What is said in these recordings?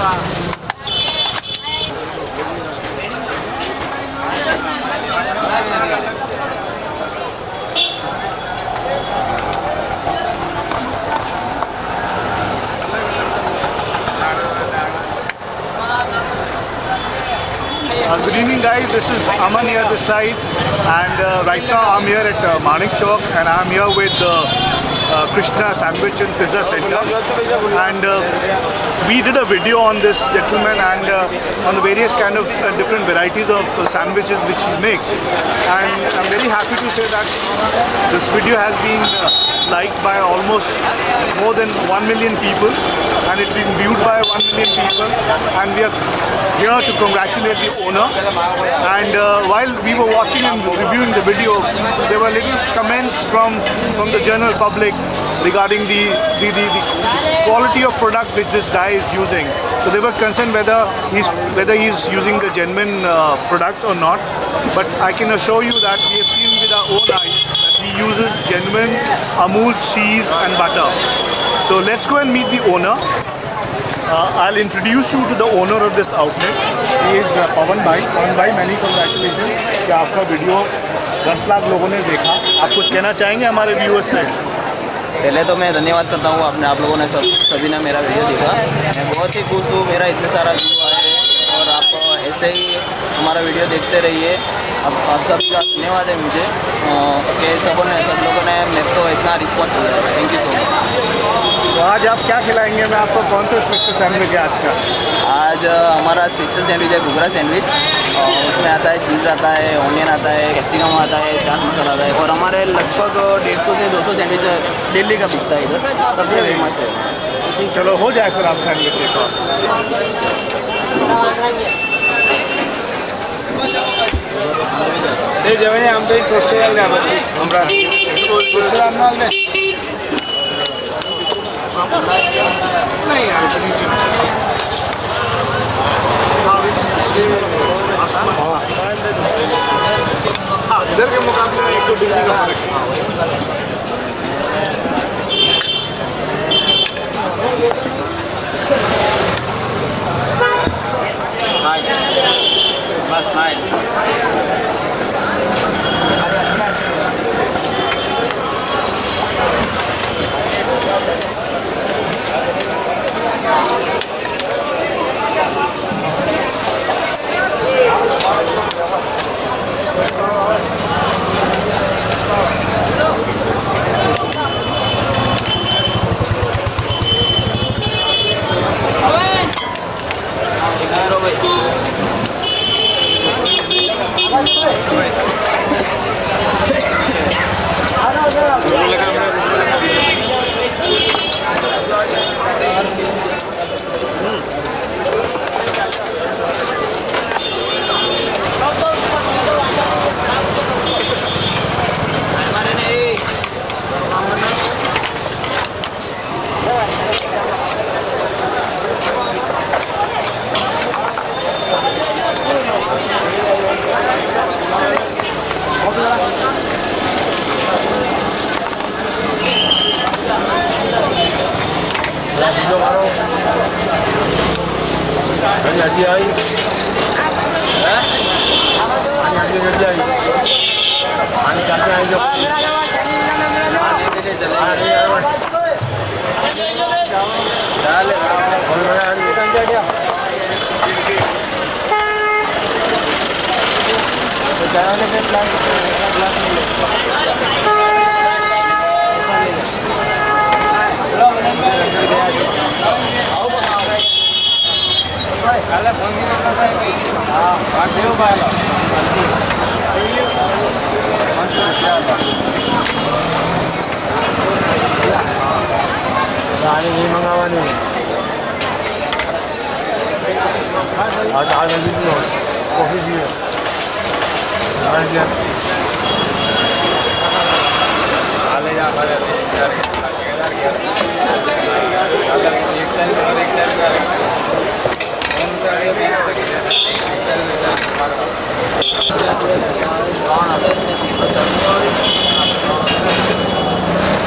Good evening guys, this is Aman here this side, and right now I'm here at Manek Chowk, and I'm here with Krishna Sandwich and Pizza Center, and we did a video on this gentleman and on the various kind of different varieties of sandwiches which he makes, and I'm very happy to say that this video has been liked by almost more than 1 million people, and it's been viewed by 1 million people, and we are here to congratulate the owner. And while we were watching and reviewing the video, there were little comments from the general public regarding the quality of product which this guy is using. So they were concerned whether he's using the genuine products or not. But I can assure you that we have seen with our own eyes that he uses genuine Amul cheese and butter. So let's go and meet the owner. I'll introduce you to the owner of this outlet. He is Pawan Bhai. Pawan Bhai, many congratulations कि आपका video 10 lakh लोगों ने देखा. आप कुछ कहना चाहेंगे हमारे व्यूअर्स से? पहले तो मैं धन्यवाद करता हूँ आप लोगों ने सभी ने मेरा वीडियो देखा. मैं बहुत ही खुश हूँ, मेरा इतने सारा व्यू आया है, और आप ऐसे ही हमारा वीडियो देखते रहिए. आप सबका धन्यवाद है मुझे कि सब लोगों ने मेरे को इतना रिस्पॉन्स दिया. Thank you so much. तो आज आप क्या खिलाएंगे? मैं आपको कौन सा स्पेशल सैंडविच है आज का? आज हमारा स्पेशल सैंडविच है घुघरा सैंडविच. उसमें आता है चीज़, आता है ऑनियन, आता है कैप्सिकम, आता है चाट मसाला आता है, और हमारे लगभग 150 से 200 सैंडविच दिल्ली का बिकता है इधर, सबसे फेमस है. चलो हो जाए फिर आप सैंडविच एक और. जेवण आमचं टोस्टर हमरा टोस्टर आणणार नहीं यार इधर के मुकाबले में 1 डिग्री का फर्क है. बस स्माइल.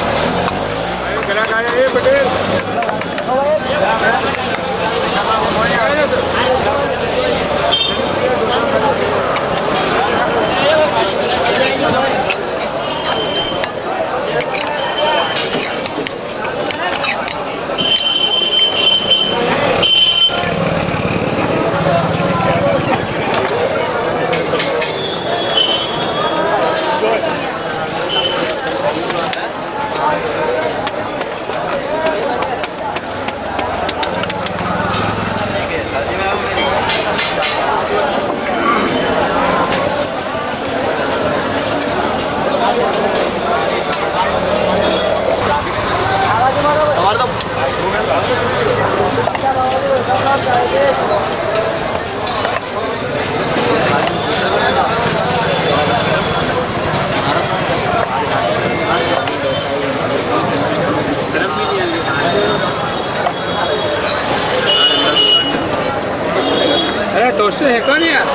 पटेल अरे टोस्टर है कौन यार?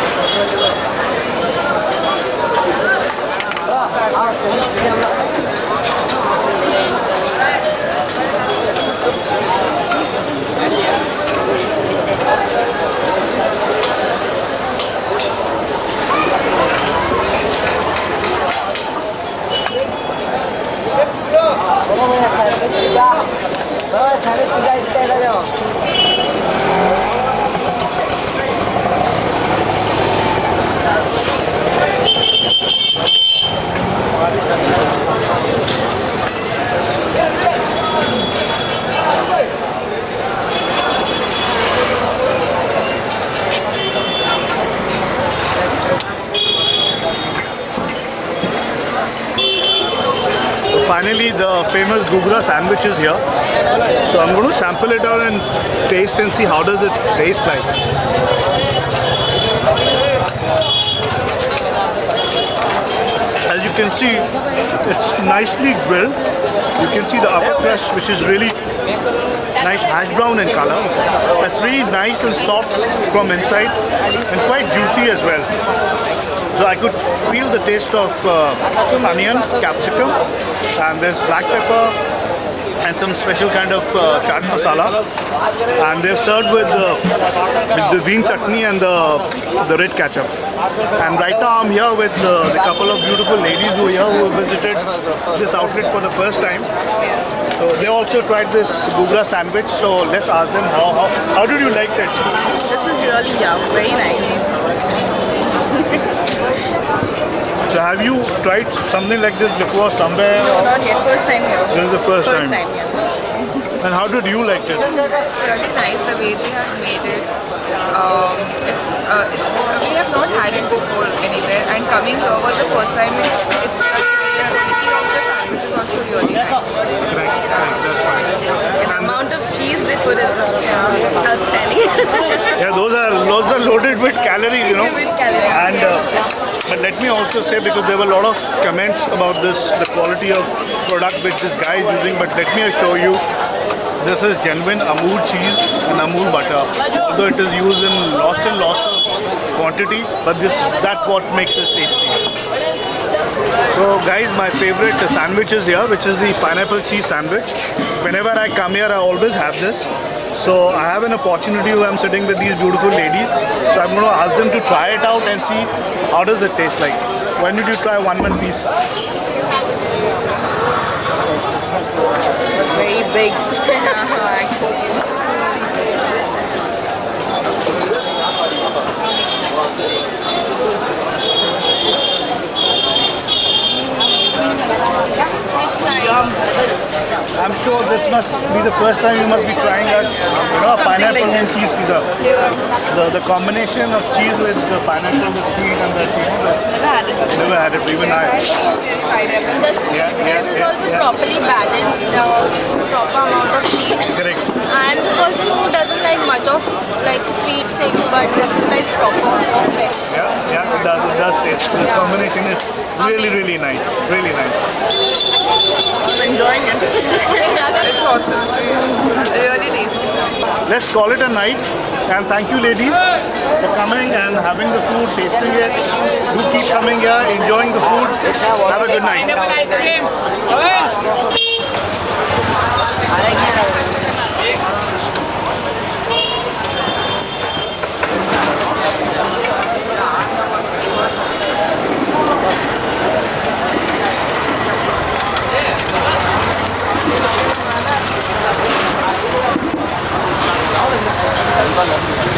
Finally, the famous Gugra sandwich is here. So I'm going to sample it out and taste and see how does it taste like. As you can see, it's nicely grilled. You can see the upper crust, which is really nice hash brown in color. That's really nice and soft from inside and quite juicy as well. So I could feel the taste of onion, capsicum, and there's black pepper and some special kind of chaat masala. And they're served with the green chutney and the red ketchup. And right now I'm here with the couple of beautiful ladies who are here who visited this outlet for the first time. So they also tried this Gugra sandwich. So let's ask them how did you like it? This is really yum, very nice. So have you tried something like this before somewhere? No, not yet. First time here. This is the first time. Yeah. And how did you like it? It's really nice the way they have made it. We have not had it before anywhere, and coming here was the first time. It's the quality of the sandwich is also really nice. Right, that's right. The amount of cheese they put in, outstanding. Yeah, those are loaded with calories, you know. With calories. And but let me also say, because there were a lot of comments about this, the quality of product which this guy is using, but let me assure you, this is genuine Amul cheese and Amul butter. Although it is used in lots and lots of quantity, but that's what makes it tasty. So guys, my favorite sandwich is here, which is the pineapple cheese sandwich. Whenever I come here, I always have this. So I have an opportunity where I'm sitting with these beautiful ladies. So I'm going to ask them to try it out and see how does it taste like. When did you try one piece? It's very big. I'm sure this must be the first time you must be trying a pineapple and cheese pizza. The combination of cheese with the pineapple, the sweet and the cheese. Never had it. Even I. The sweetness is also properly balanced, proper amount of cheese. Correct. And the person who doesn't like much of like sweet things, but this is like proper. Perfect. Yeah, it does taste. This combination is really nice. Really nice. I'm enjoying it. It's awesome. Really tasty. Let's call it a night. And thank you ladies for coming and having the food, tasting it. Do keep coming here, enjoying the food. Have a good night. Gracias.